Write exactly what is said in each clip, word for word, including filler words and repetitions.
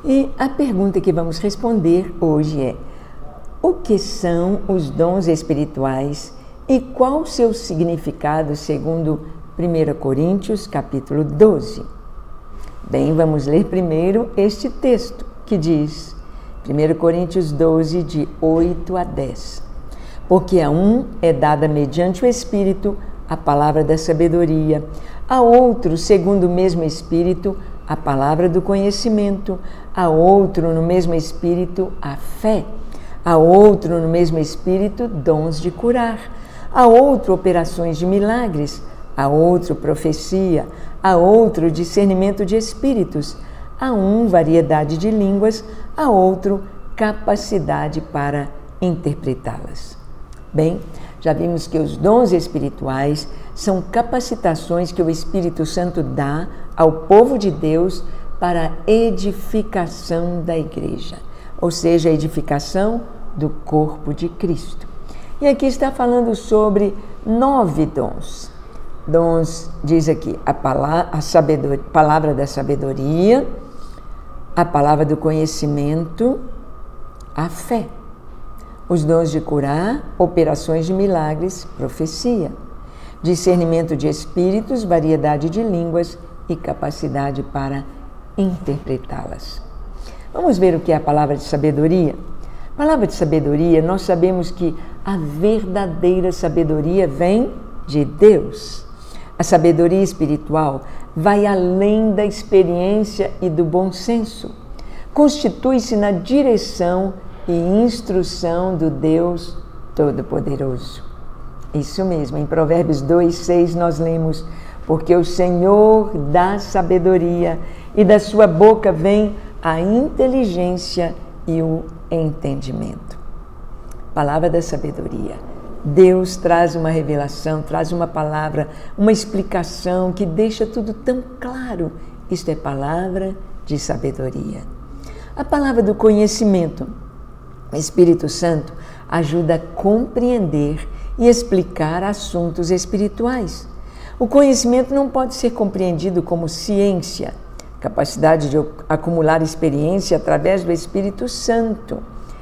E a pergunta que vamos responder hoje é: o que são os dons espirituais e qual o seu significado segundo primeira Coríntios, capítulo doze? Bem, vamos ler primeiro este texto que diz, primeira Coríntios doze, de oito a dez. Porque a um é dada mediante o Espírito a palavra da sabedoria, a outro, segundo o mesmo Espírito, a palavra do conhecimento, a outro, no mesmo Espírito, a fé, a outro, no mesmo Espírito, dons de curar, a outro, operações de milagres, a outro, profecia, a outro, discernimento de espíritos, a um, variedade de línguas, a outro, capacidade para interpretá-las. Bem, já vimos que os dons espirituais são capacitações que o Espírito Santo dá ao povo de Deus para a edificação da igreja, ou seja, a edificação do corpo de Cristo. E aqui está falando sobre nove dons. Dons, diz aqui, a palavra, a sabedoria, palavra da sabedoria, a palavra do conhecimento, a fé, os dons de curar, operações de milagres, profecia, discernimento de espíritos, variedade de línguas e capacidade para interpretá-las. Vamos ver o que é a palavra de sabedoria? A palavra de sabedoria, nós sabemos que a verdadeira sabedoria vem de Deus. A sabedoria espiritual vai além da experiência e do bom senso. Constitui-se na direção e instrução do Deus Todo-Poderoso. Isso mesmo, em Provérbios dois, seis nós lemos: porque o Senhor dá sabedoria e da sua boca vem a inteligência e o entendimento. Palavra da sabedoria. Deus traz uma revelação, traz uma palavra, uma explicação que deixa tudo tão claro. Isto é palavra de sabedoria. A palavra do conhecimento. O Espírito Santo ajuda a compreender e explicar assuntos espirituais. O conhecimento não pode ser compreendido como ciência, capacidade de acumular experiência através do Espírito Santo.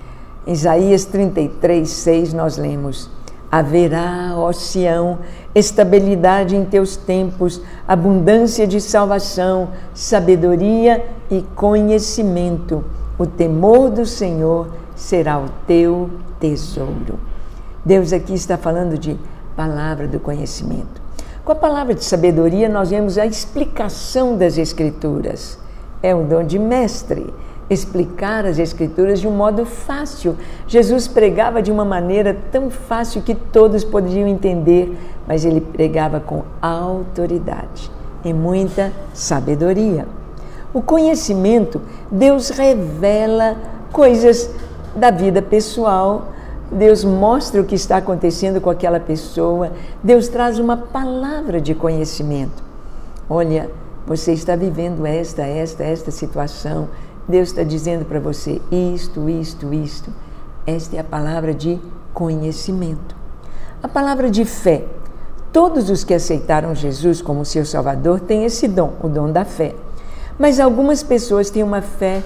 Em Isaías trinta e três, seis nós lemos: haverá, ó Sião, estabilidade em teus tempos, abundância de salvação, sabedoria e conhecimento. O temor do Senhor será o teu tesouro. Deus aqui está falando de palavra do conhecimento. Com a palavra de sabedoria, nós vemos a explicação das Escrituras. É um dom de mestre, explicar as Escrituras de um modo fácil. Jesus pregava de uma maneira tão fácil que todos podiam entender, mas ele pregava com autoridade e muita sabedoria. O conhecimento, Deus revela coisas da vida pessoal, Deus mostra o que está acontecendo com aquela pessoa, Deus traz uma palavra de conhecimento. Olha, você está vivendo esta, esta, esta situação, Deus está dizendo para você isto, isto, isto. Esta é a palavra de conhecimento. A palavra de fé. Todos os que aceitaram Jesus como seu Salvador têm esse dom, o dom da fé. Mas algumas pessoas têm uma fé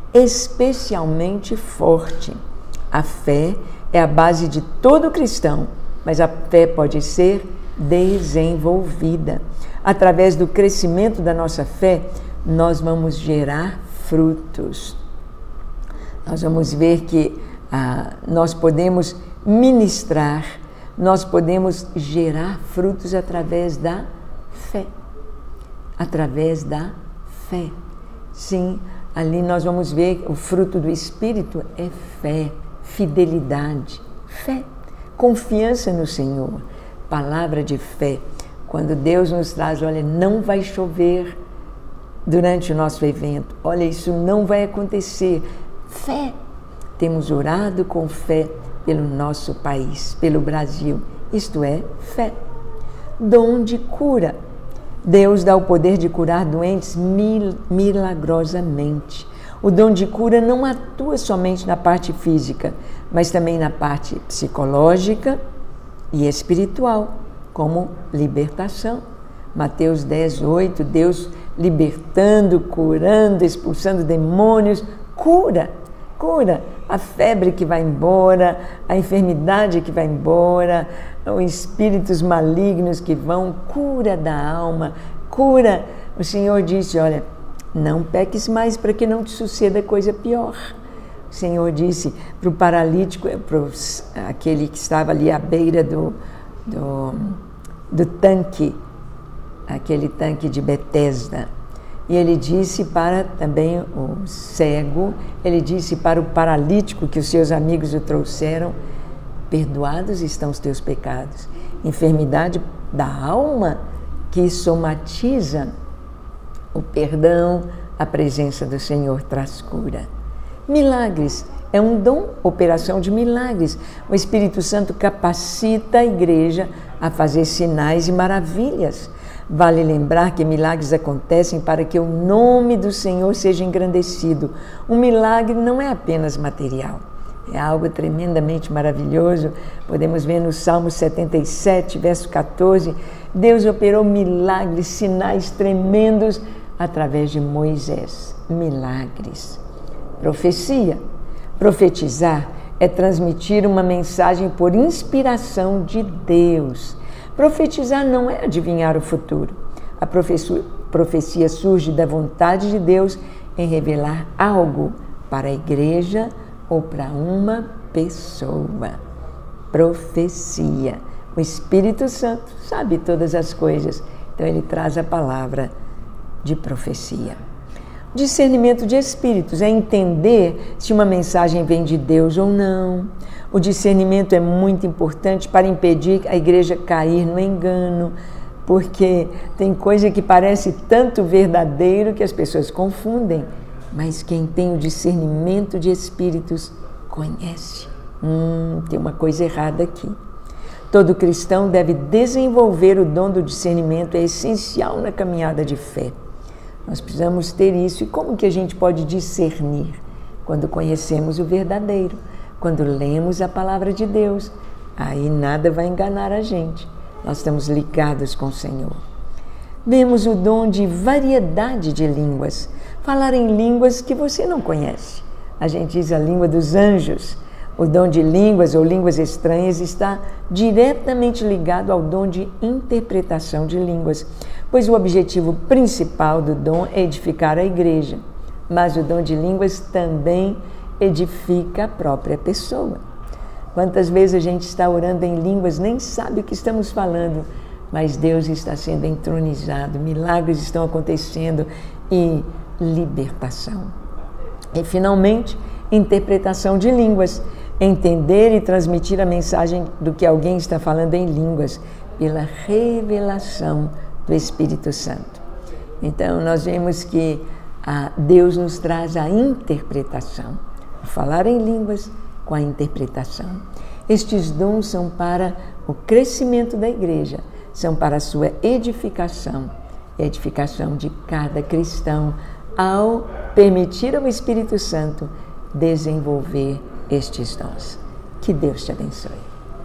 especialmente forte. A fé é a base de todo cristão, mas a fé pode ser desenvolvida. Através do crescimento da nossa fé, nós vamos gerar frutos. Nós vamos ver que ah, nós podemos ministrar, nós podemos gerar frutos através da fé. Através da fé. Sim, ali nós vamos ver o fruto do Espírito é fé, fidelidade, fé, confiança no Senhor, palavra de fé. Quando Deus nos traz, olha, não vai chover durante o nosso evento, olha, isso não vai acontecer. Fé. Temos orado com fé pelo nosso país, pelo Brasil. Isto é fé. Dom de cura. Deus dá o poder de curar doentes mil, milagrosamente. O dom de cura não atua somente na parte física, mas também na parte psicológica e espiritual, como libertação. Mateus dez, oito, Deus libertando, curando, expulsando demônios. Cura, cura. A febre que vai embora, a enfermidade que vai embora, os espíritos malignos que vão, cura da alma, cura. O Senhor disse, olha, não peques mais para que não te suceda coisa pior. O Senhor disse para o paralítico, para aquele que estava ali à beira do, do, do tanque, aquele tanque de Betesda. E ele disse para também o cego, ele disse para o paralítico que os seus amigos o trouxeram, perdoados estão os teus pecados. Enfermidade da alma que somatiza o perdão, a presença do Senhor traz cura. Milagres, é um dom, operação de milagres. O Espírito Santo capacita a igreja a fazer sinais e maravilhas. Vale lembrar que milagres acontecem para que o nome do Senhor seja engrandecido. Um milagre não é apenas material, é algo tremendamente maravilhoso. Podemos ver no Salmo setenta e sete, verso quatorze, Deus operou milagres, sinais tremendos através de Moisés. Milagres. Profecia. Profetizar é transmitir uma mensagem por inspiração de Deus. Profetizar não é adivinhar o futuro. A profecia surge da vontade de Deus em revelar algo para a igreja ou para uma pessoa. Profecia. O Espírito Santo sabe todas as coisas, então ele traz a palavra de profecia. Discernimento de espíritos é entender se uma mensagem vem de Deus ou não. O discernimento é muito importante para impedir a igreja cair no engano, porque tem coisa que parece tanto verdadeiro que as pessoas confundem, mas quem tem o discernimento de espíritos conhece. Hum, tem uma coisa errada aqui. Todo cristão deve desenvolver o dom do discernimento, é essencial na caminhada de fé. Nós precisamos ter isso. E como que a gente pode discernir? Quando conhecemos o verdadeiro, quando lemos a palavra de Deus, aí nada vai enganar a gente. Nós estamos ligados com o Senhor. Vemos o dom de variedade de línguas. Falar em línguas que você não conhece. A gente diz a língua dos anjos. O dom de línguas ou línguas estranhas está diretamente ligado ao dom de interpretação de línguas, pois o objetivo principal do dom é edificar a igreja, mas o dom de línguas também edifica a própria pessoa. Quantas vezes a gente está orando em línguas, nem sabe o que estamos falando, mas Deus está sendo entronizado, milagres estão acontecendo e libertação. E finalmente, interpretação de línguas. Entender e transmitir a mensagem do que alguém está falando em línguas pela revelação do Espírito Santo. Então, nós vemos que a Deus nos traz a interpretação, falar em línguas com a interpretação. Estes dons são para o crescimento da igreja, são para a sua edificação, edificação de cada cristão, ao permitir ao Espírito Santo desenvolver estes dons. Que Deus te abençoe.